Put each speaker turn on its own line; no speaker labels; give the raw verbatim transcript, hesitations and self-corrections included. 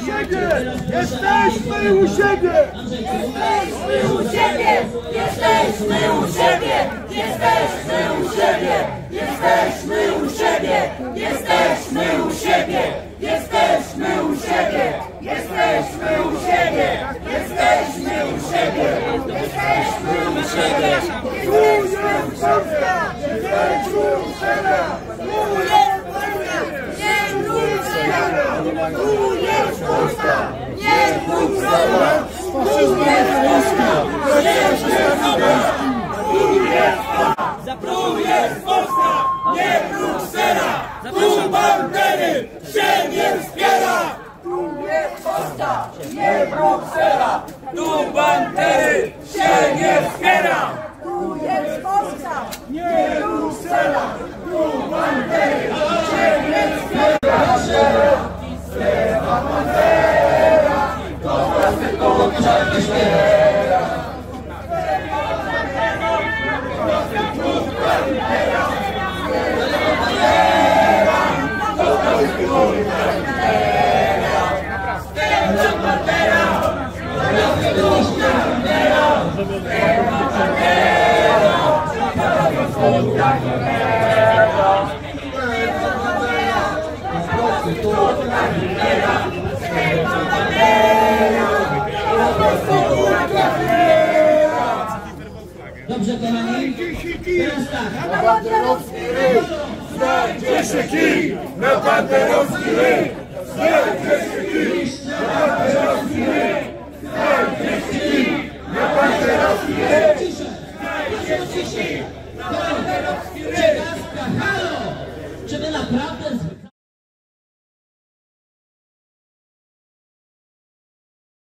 siebie! Jesteśmy u siebie!
Jesteśmy u siebie! Jesteśmy u siebie! Jesteśmy u siebie! Jesteśmy u siebie! Jesteśmy u siebie! Jesteśmy u siebie! Jesteśmy u siebie! Jesteśmy u siebie! Jesteśmy u siebie! Tu jest Polska! Nie Bruksela! Tu jest Polska! Nie Bruksela! Tu jest Polska! Nie Bruksela! Tu jest Polska! Tu jest Polska! Tu jest Polska! Nie Bruksela! Tu bandery się nie wspiera! Tu jest Polska! Nie Bruksela! Tu bandery się nie wspiera! Tu jest Polska! Nie Bruksela! Tu bandery się nie wspiera! Strefa bandera! To własny kołczarny śpiewa!
Dobrze, kochani? Teraz tak.
Na banderowski ryj! Znajdzie się kij! Na banderowski ryj! Znajdzie się kij! Na banderowski ryj! Znajdzie się kij! Na banderowski ryj!